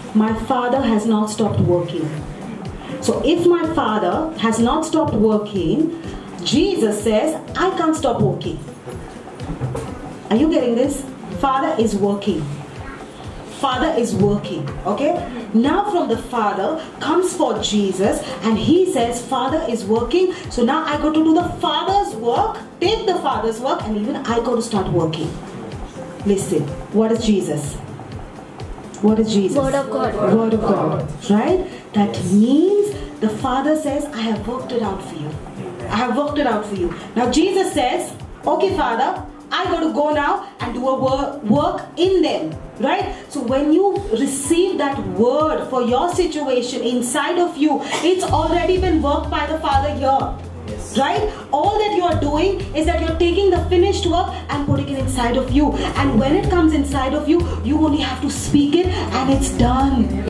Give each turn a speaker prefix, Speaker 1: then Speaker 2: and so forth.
Speaker 1: my Father has not stopped working. So if my Father has not stopped working, Jesus says, I can't stop working. Are you getting this? Father is working. Father is working. Okay? Now from the Father comes forth Jesus, and he says, Father is working. So now I got to do the Father's work, take the Father's work, and even I got to start working. Listen, what is Jesus? What is Jesus?
Speaker 2: Word of God.
Speaker 1: Word of God. Right? That means the Father says, I have worked it out for you. I have worked it out for you. Now Jesus says, okay, Father, I got to go now and do a work in them. Right? So when you receive that word for your situation inside of you, it's already been worked by the Father here.
Speaker 3: Yes.
Speaker 1: Right? All that you are doing is that you're taking the finished work and putting it inside of you. And when it comes inside of you, you only have to speak it and it's done.